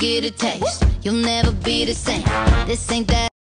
get a taste, you'll never be the same. This ain't that